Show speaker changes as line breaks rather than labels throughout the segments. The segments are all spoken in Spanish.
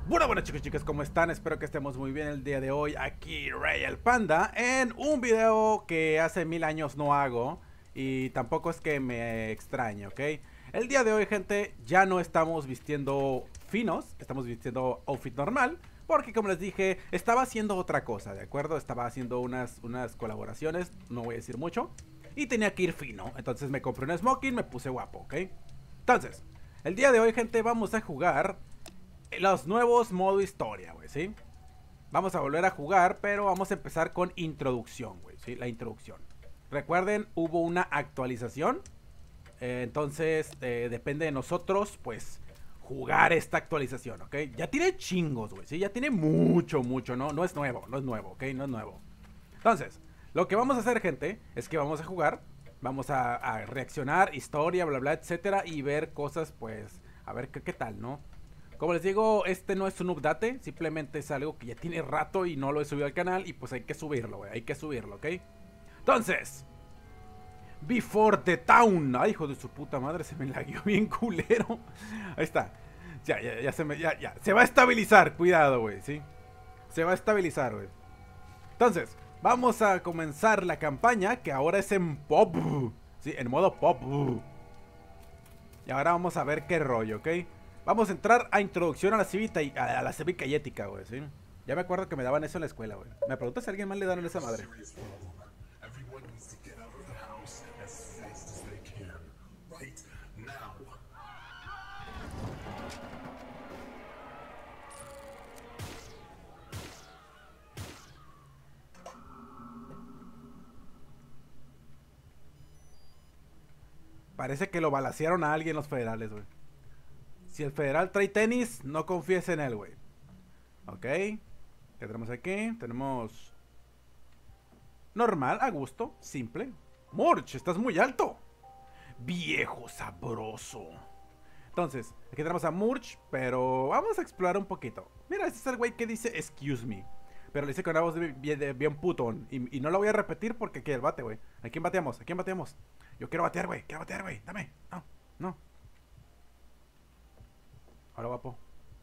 Bueno chicos, chicas, ¿cómo están? Espero que estemos muy bien el día de hoy. Aquí Ray el Panda en un video que hace 1000 años no hago. Y tampoco es que me extrañe, ¿ok? El día de hoy, gente, ya no estamos vistiendo finos. Estamos vistiendo outfit normal. Porque como les dije, estaba haciendo otra cosa, ¿de acuerdo? Estaba haciendo unas colaboraciones, no voy a decir mucho. Y tenía que ir fino, entonces me compré un smoking, me puse guapo, ¿ok? Entonces, el día de hoy, gente, vamos a jugar los nuevos modo historia, güey, ¿sí? Vamos a volver a jugar, pero vamos a empezar con introducción, güey, ¿sí? La introducción. Recuerden, hubo una actualización. Entonces, depende de nosotros, pues, jugar esta actualización, ¿ok? Ya tiene chingos, güey, ¿sí? Ya tiene mucho, ¿no? No es nuevo, ¿ok? No es nuevo. Entonces, lo que vamos a hacer, gente, es que vamos a jugar. Vamos a reaccionar, historia, bla, bla, etcétera. Y ver cosas, pues, a ver qué tal, ¿no? Como les digo, este no es un update, simplemente es algo que ya tiene rato y no lo he subido al canal y pues hay que subirlo, güey, hay que subirlo, ¿ok? Entonces, Before the Town. Ay, hijo de su puta madre, se me lagueó bien culero. Ahí está. Ya se va a estabilizar, cuidado, güey, ¿sí? Se va a estabilizar, güey. Entonces, vamos a comenzar la campaña, que ahora es en pop. Sí, en modo pop. Y ahora vamos a ver qué rollo, ¿ok? Vamos a entrar a introducción a la cívica y ética, güey, ¿sí? Ya me acuerdo que me daban eso en la escuela, güey. Me pregunto si a alguien más le dan esa madre. Parece que lo balacearon a alguien los federales, güey. Si el federal trae tenis, no confíes en él, güey. Ok. ¿Qué tenemos aquí? Tenemos... normal, a gusto, simple. Murch, estás muy alto. Viejo sabroso. Entonces, aquí tenemos a Murch, pero vamos a explorar un poquito. Mira, este es el güey que dice excuse me. Pero le dice con una voz bien putón. Y no lo voy a repetir porque aquí el bate, güey. ¿A quién bateamos? ¿A quién bateamos? Yo quiero batear, güey. Quiero batear, güey. Dame. No, no. Hola, guapo.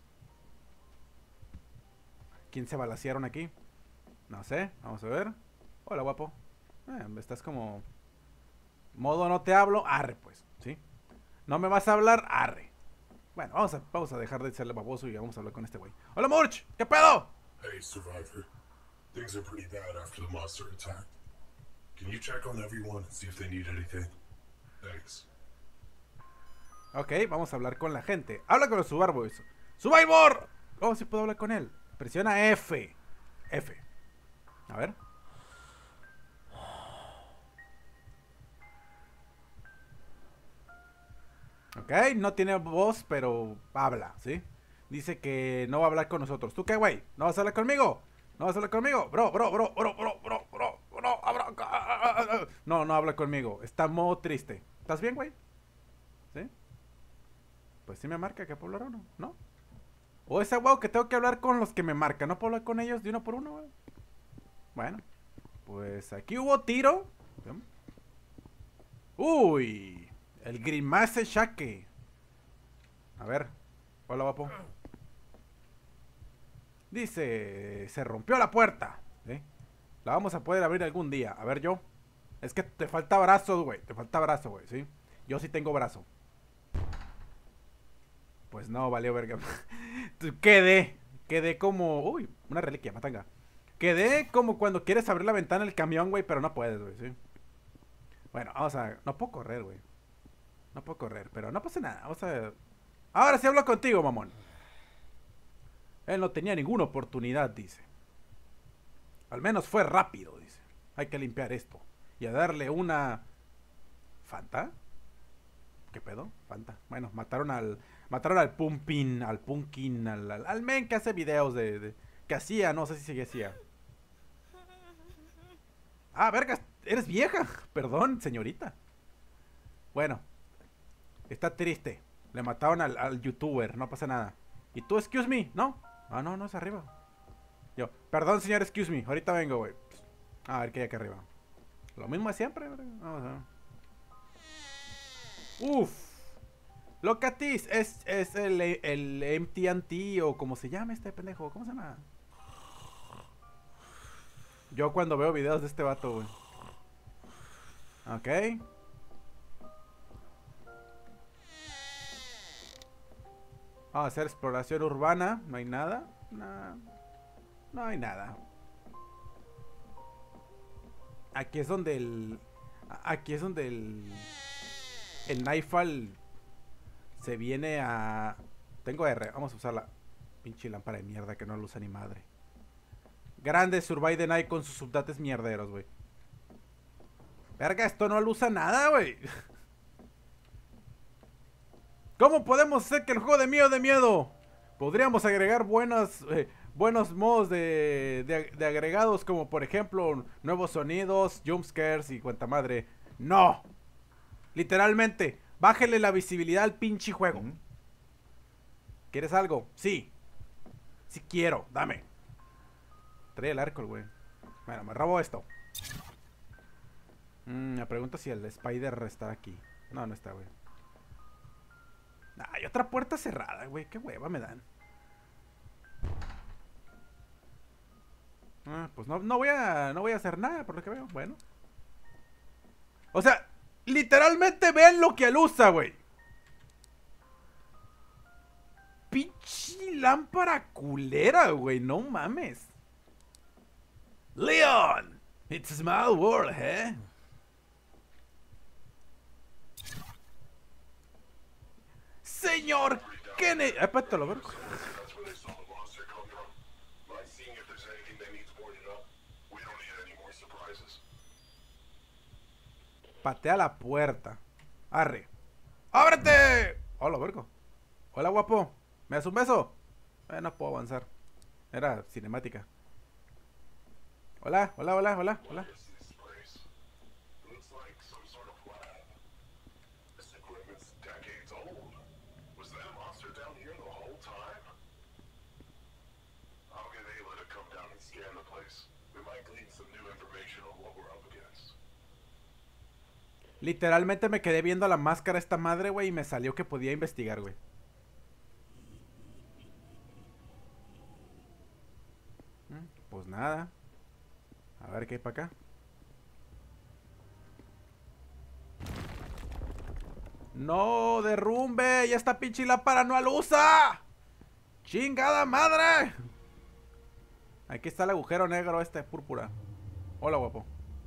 ¿Quién se balacearon aquí? No sé. Vamos a ver. Hola, guapo. Estás como... modo no te hablo. Arre, pues. ¿Sí? No me vas a hablar. Arre. Bueno, vamos a dejar de serle baboso y vamos a hablar con este güey. Hola, Murch. ¿Qué pedo?
Hey, Survivor. Things are pretty bad after the monster attack. Can you check on everyone and see if they need anything? Thanks.
Ok, vamos a hablar con la gente. Habla con los Survivors. ¡Survivor! Oh, sí puedo hablar con él. Presiona F. F. A ver. Ok, no tiene voz, pero habla, ¿sí? Dice que no va a hablar con nosotros. ¿Tú qué, güey? ¿No vas a hablar conmigo? ¿No vas a hablar conmigo? Bro. No habla conmigo. Está modo triste. ¿Estás bien, güey? ¿Sí? Pues sí me marca que puedo hablar o no, ¿no? O ese huevo que tengo que hablar con los que me marcan. ¿No puedo hablar con ellos de uno por uno, güey? Bueno, pues aquí hubo tiro. Uy, el Grimace Shake. A ver, hola, guapo. Dice, se rompió la puerta. ¿Sí? La vamos a poder abrir algún día. A ver, yo. Es que te falta brazo, güey. Te falta brazo, güey, ¿sí? Yo sí tengo brazo. Pues no, valió verga. Quedé como... uy, una reliquia, matanga. Quedé como cuando quieres abrir la ventana del camión, güey, pero no puedes, güey, ¿sí? Bueno, vamos a... no puedo correr, güey. No puedo correr, pero no pasa nada. Vamos a... ahora sí hablo contigo, mamón. Él no tenía ninguna oportunidad, dice. Al menos fue rápido, dice. Hay que limpiar esto. Y a darle una... ¿Fanta? ¿Qué pedo? Fanta. Bueno, mataron al Pumpkin, al men que hace videos que hacía, no sé si sigue hacía. Ah, vergas, eres vieja. Perdón, señorita. Bueno, está triste. Le mataron al youtuber, no pasa nada. ¿Y tú, excuse me? ¿No? Ah, no, no es arriba. Yo, perdón, señor, excuse me. Ahorita vengo, güey. A ver qué hay acá arriba. Lo mismo de siempre, güey. Vamos a ver. Uf. Locatis es el MTNT o como se llama este pendejo. ¿Cómo se llama? Yo cuando veo videos de este vato, güey. Ok. Vamos a hacer exploración urbana. No hay nada. No hay nada. Aquí es donde el Nightfall se viene a... Tengo R, vamos a usar la pinche lámpara de mierda que no lo usa ni madre. Grande Survive the Night con sus subdates mierderos, güey. Verga, esto no lo usa nada, güey. ¿Cómo podemos hacer que el juego de miedo? Podríamos agregar buenos modos de agregados, como por ejemplo nuevos sonidos, jumpscares y cuanta madre. ¡No! Literalmente, bájele la visibilidad al pinche juego. ¿Quieres algo? Sí. Sí quiero, dame. Trae el arco, güey. Bueno, me robo esto. Me pregunto si el Spider está aquí. No, no está, güey. Hay otra puerta cerrada, güey. Qué hueva me dan. Pues no voy a hacer nada por lo que veo. Bueno. O sea, literalmente vean lo que alusa, güey. Pinche lámpara culera, güey. No mames. Leon, it's a small world, ¿eh? Señor Kennedy. Espérate, lo veo. Patea la puerta. Arre. ¡Ábrete! Hola, vergo. Hola, guapo. ¿Me das un beso? No puedo avanzar. Era cinemática. Hola, hola, hola, hola, hola. Literalmente me quedé viendo la máscara esta madre, güey, y me salió que podía investigar, güey. Pues nada. A ver qué hay para acá. ¡No derrumbe! ¡Ya está pinche lámpara no alusa! ¡Chingada madre! Aquí está el agujero negro este, púrpura. Hola, guapo.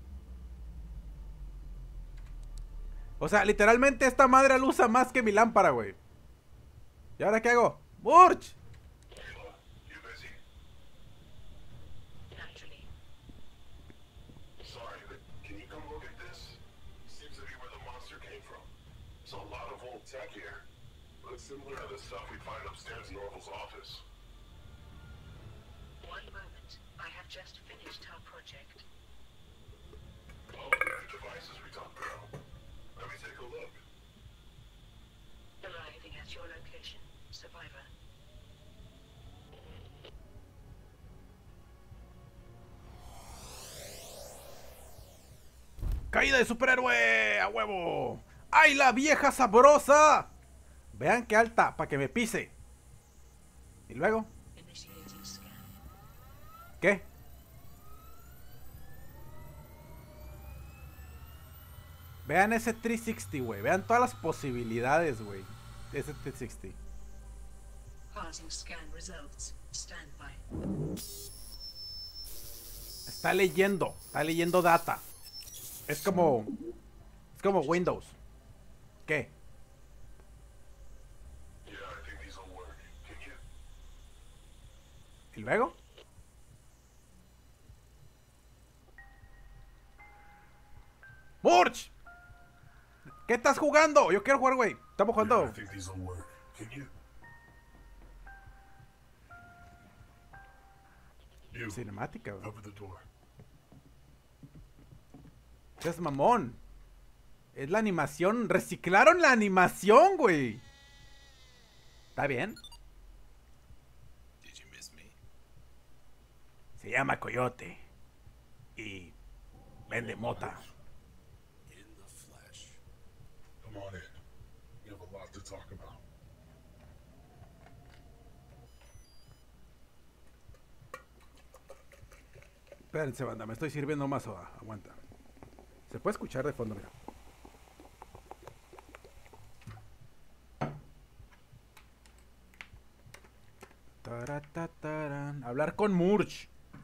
O sea, literalmente esta madre alusa más que mi lámpara, güey. ¿Y ahora qué hago? ¡Burch!
Tech here. Looks similar to the stuff we find upstairs in Orville's office.
One moment. I have just finished our project.
Oh, the devices we talked about. Let me take a look.
Arriving at your location, Survivor.
¡Caída de superhéroe! ¡A huevo! ¡Ay, la vieja sabrosa! Vean qué alta, para que me pise. ¿Y luego? ¿Qué? Vean ese 360, güey. Vean todas las posibilidades, güey. Ese 360. Está leyendo data. Es como Windows. ¿Qué? ¿Y luego? ¡Murch! ¿Qué estás jugando? Yo quiero jugar, güey. Estamos jugando. Cinemática, güey. Es mamón. Es la animación. Reciclaron la animación, güey. ¿Está bien? Se llama Coyote. Y vende mota.
Come on in. You have a lot to to talk about.
Espérense, banda, me estoy sirviendo más soda. Aguanta. Se puede escuchar de fondo, mira. Taratataran. Hablar con Murch.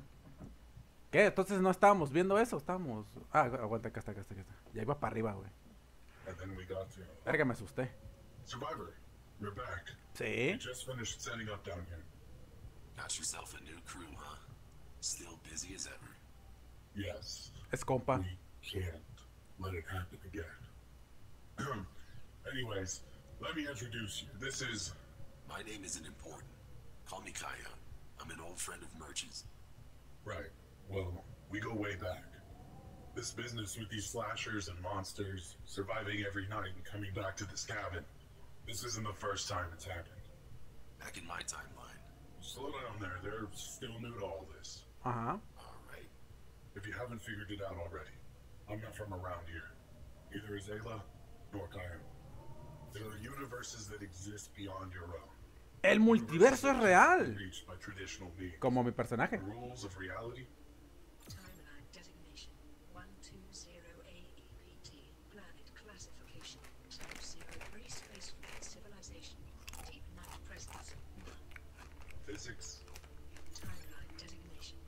¿Qué? Entonces no estábamos viendo eso, estábamos... Ah, aguanta, acá está. Ya iba para arriba, güey.
And then we got to
Verga, me asusté.
Survivor. You're back.
Sí.
We just finished setting up down here.
Got yourself a new crew, huh? Still busy as ever.
Yes.
Es compa.
We can't let it happen again. Anyways, let me introduce you. This is...
My name isn't important. Call me Kaya. I'm an old friend of Murch's.
Right. Well, we go way back. This business with these slashers and monsters, surviving every night and coming back to this cabin. This isn't the first time it's happened.
Back in my timeline.
Slow down there. They're still new to all this.
Ajá.
Alright.
If you haven't figured it out already, I'm not from around here. Neither is Ayla nor Kyle. There are universes that exist beyond your own.
El multiverso es real.
Reached by traditional means.
Como mi personaje.
Rules of reality.
Timeline designation 120AEPT. Planet classification. Type 0. Free space flight civilization. Deep night presence.
Physics.
Timeline designation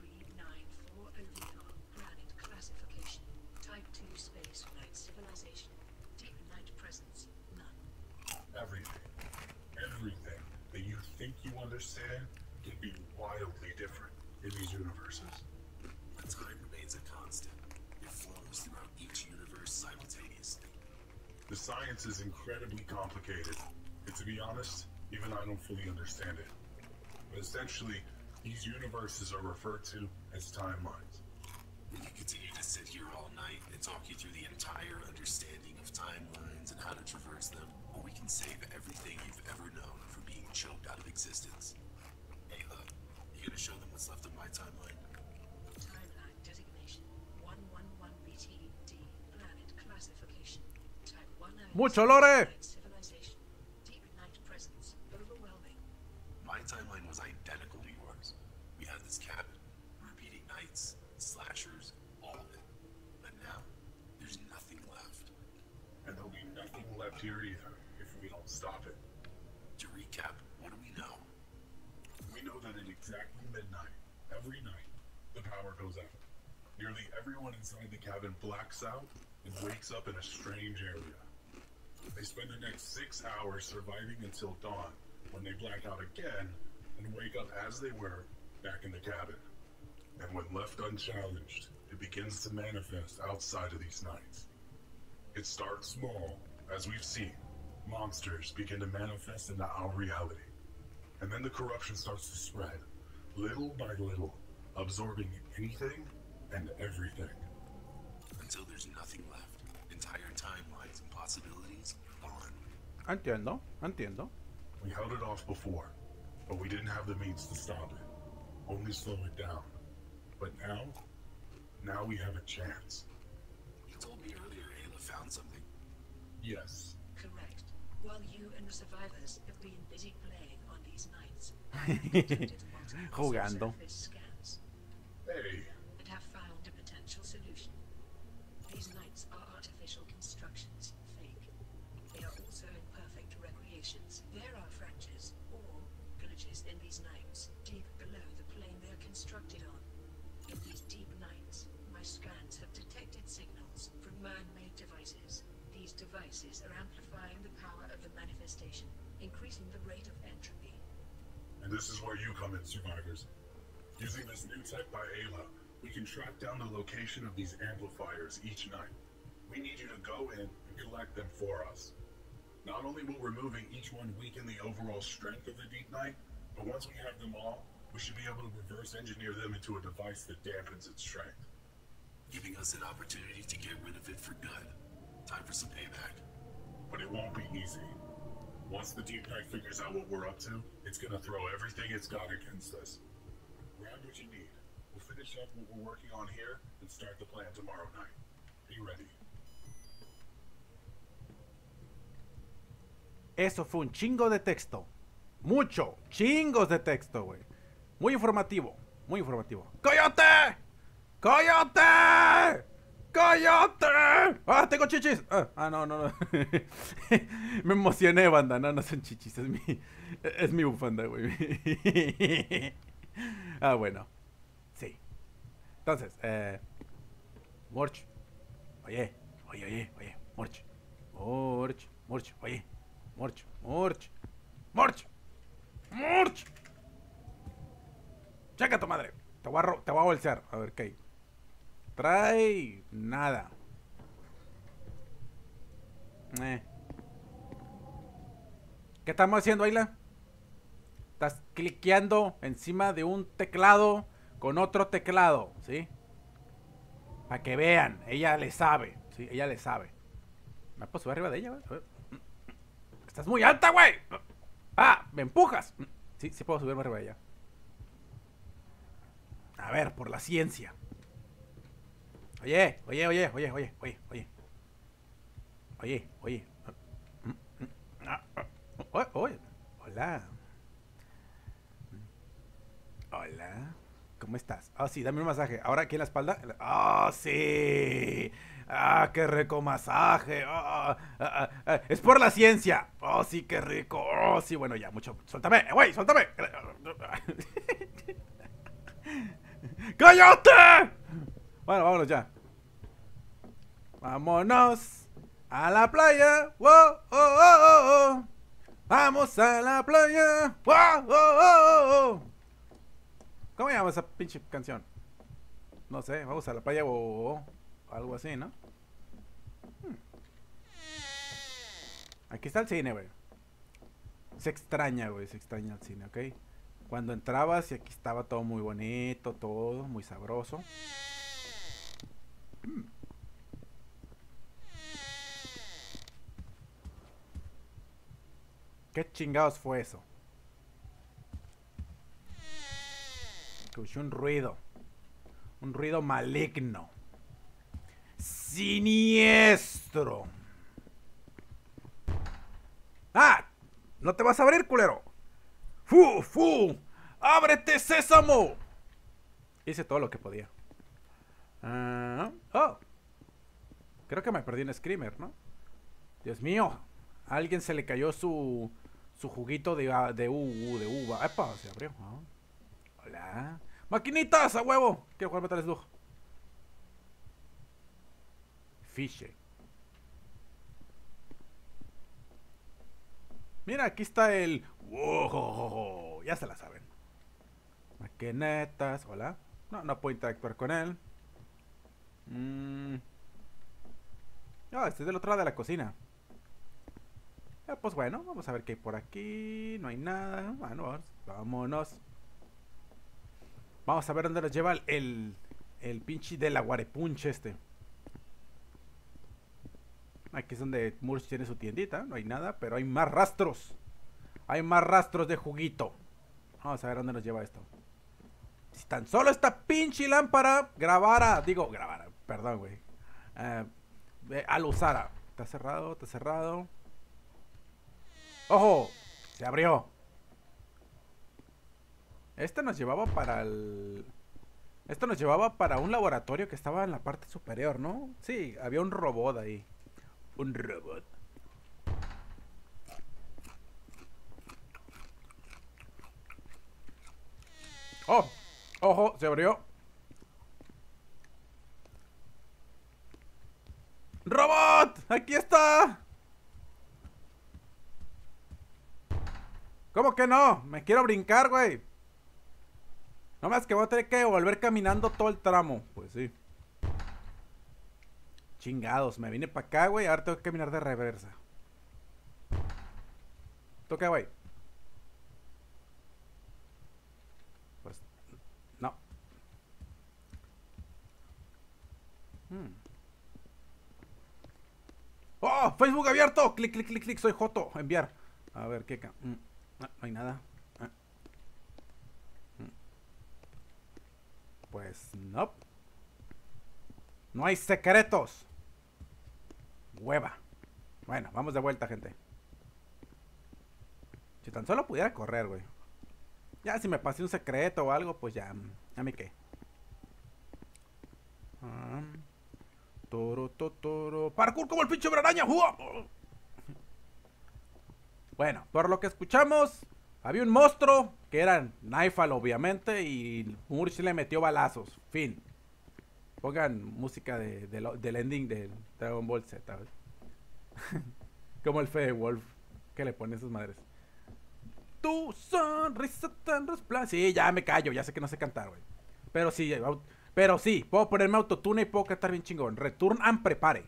394 OVR. Planet classification. Type 2 space flight civilization. Deep night presence. None.
Everything. Everything that you think you understand can be wildly different in these universes.
But time remains a constant. It flows throughout each universe simultaneously.
The science is incredibly complicated, and to be honest, even I don't fully understand it. But essentially, these universes are referred to as timelines.
We can continue to sit here all night and talk you through the entire understanding of timelines and how to traverse them, or we can save everything you've ever known from being choked out of existence. Ayla, you gonna show them what's left of my timeline?
Timeline designation 111BTD. Planet classification. Type 109.
Mucho lore.
Civilization. Deep night presence. Overwhelming.
My timeline was identical to yours. We had this cabin, repeating nights, slashers, all of it. But now, there's nothing left.
And there'll be nothing left here either if we don't stop it.
To recap, what do we know?
We know that at exactly midnight, every night, the power goes out. Nearly everyone inside the cabin blacks out and wakes up in a strange area. They spend the next 6 hours surviving until dawn, when they black out again and wake up as they were back in the cabin. And when left unchallenged, it begins to manifest outside of these nights. It starts small, as we've seen. Monsters begin to manifest into our reality. And then the corruption starts to spread, little by little, absorbing anything and everything.
Until there's nothing left. Entire timelines and possibilities gone.
Entiendo.
We held it off before, but we didn't have the means to stop it. Only slow it down. But now we have a chance.
You told me earlier Ayla found something.
Yes.
Correct. While you and the survivors have been busy playing on these nights, I have conducted multiple
Jugando.
surface scans
Hey,
and have found a potential solution. These nights are artificial constructions, fake. They are also imperfect recreations. There are fractures or glitches in these nights, deep below the plane they are constructed on. In these deep nights, my scans have detected signals from man-made devices. These devices are amplifying the power of the manifestation, increasing the rate of entropy.
and this is where you come in, survivors. Using this new tech by Ayla, we can track down the location of these amplifiers each night. We need you to go in and collect them for us. Not only will removing each one weaken the overall strength of the deep night, but once we have them all, we should be able to reverse engineer them into a device that dampens its strength.
Giving us an opportunity to get rid of it for good. Time for some payback.
But it won't be easy. Once the deep night figures out what we're up to, it's gonna throw everything it's got against us. Grab what you need. We'll finish up what we're working on here and start the plan tomorrow night. Be ready.
Eso fue un chingo de texto. Mucho. Chingos de texto, güey. Muy informativo. Muy informativo. ¡Coyote! ¡Coyote! ¡Coyote! ¡Ah, tengo chichis! No. Me emocioné, banda. No son chichis. Es mi bufanda, güey. Bueno. Sí. Entonces, Morch. Oye. Morch. Oye. Morch. Checa tu madre. Te voy a bolsear. A ver, ¿qué? Trae nada. ¿Qué estamos haciendo, Ayla? Estás cliqueando encima de un teclado con otro teclado, ¿sí? Para que vean, ella le sabe, ¿sí? Ella le sabe. ¿Me puedo subir arriba de ella, güey? A ver. Estás muy alta, güey. Me empujas. Sí puedo subirme arriba de ella. A ver, por la ciencia. Oye. Hola. Hola. ¿Cómo estás? Sí, dame un masaje. Ahora aquí en la espalda. Sí. Qué rico masaje. Es por la ciencia. Sí, qué rico. Sí, bueno, ya, mucho. Suéltame, güey, suéltame. ¡Cállate! Bueno, vámonos ya. Vámonos a la playa. ¡Wow! Vamos a la playa. ¡Wow! ¿Cómo llama esa pinche canción? No sé, vamos a la playa o algo así, ¿no? Aquí está el cine, güey. Se extraña, güey, se extraña el cine, ¿ok? Cuando entrabas y aquí estaba todo muy bonito, todo muy sabroso. ¿Qué chingados fue eso? Escuché un ruido. Un ruido maligno. Siniestro. ¿No te vas a abrir, culero? ¡Fu! ¡Ábrete, sésamo! Hice todo lo que podía. Creo que me perdí un screamer, ¿no? Dios mío. A alguien se le cayó su juguito de uva. ¡Epa! Se abrió. Hola. ¡Maquinitas, a huevo! Quiero jugar Metal Slug. Fiche. Mira, aquí está el... ¡Wow! Ya se la saben. Maquinetas. Hola. No puedo interactuar con él. Este es del otro lado de la cocina. Pues bueno, vamos a ver qué hay por aquí. No hay nada. Bueno, vámonos. Vamos a ver dónde nos lleva el pinche de la guarepunche este. Aquí es donde Murch tiene su tiendita. No hay nada, pero hay más rastros. Hay más rastros de juguito. Vamos a ver dónde nos lleva esto. Si tan solo esta pinche lámpara grabara. Perdón, güey. Al usara. Está cerrado. ¡Ojo! Se abrió. Este nos llevaba para el... Esto nos llevaba para un laboratorio que estaba en la parte superior, ¿no? Sí, había un robot ahí. Un robot. ¡Oh! ¡Ojo! Se abrió. ¡Robot! ¡Aquí está! ¿Cómo que no? Me quiero brincar, güey. No más que voy a tener que volver caminando todo el tramo. Pues sí. Chingados, me vine para acá, güey. Ahora tengo que caminar de reversa. ¿Tú qué, güey? Pues, no. ¡Oh! ¡Facebook abierto! Clic. Soy Joto. Enviar. A ver, ¿qué? No hay nada. Pues, no. No hay secretos. Hueva. Bueno, vamos de vuelta, gente. Si tan solo pudiera correr, güey. Ya si me pasé un secreto o algo, pues ya, a mí qué. Toro. Parkour como el pinche braraña. Bueno, por lo que escuchamos, había un monstruo que era Nightfall, obviamente, y Murch le metió balazos. Fin. Pongan música del ending de Dragon Ball Z, ¿ves? Como el Fede Wolf que le pone sus madres. Tu sonrisa tan resplandeciente. Sí, ya me callo, ya sé que no sé cantar, güey. Pero sí, puedo ponerme autotune y puedo cantar bien chingón. Return and prepare.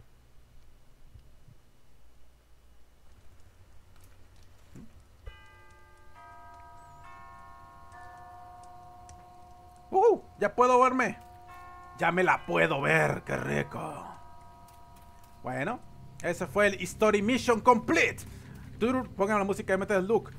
Ya puedo verme. Ya me la puedo ver, qué rico. Bueno, ese fue el Story Mission Complete. Pongan la música de Metal Slug.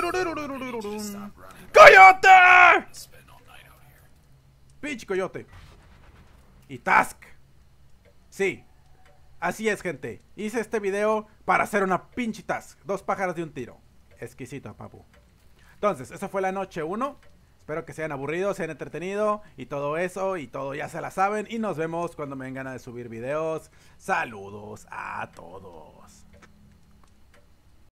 ¡Coyote! Pinche coyote. Y Task. Sí, así es, gente. Hice este video para hacer una pinche task. 2 pájaros de un tiro. Exquisito, papu. Entonces, esa fue la noche 1. Espero que se hayan aburrido, se hayan entretenido y todo eso, y todo ya se la saben. Y nos vemos cuando me den ganas de subir videos. Saludos a todos.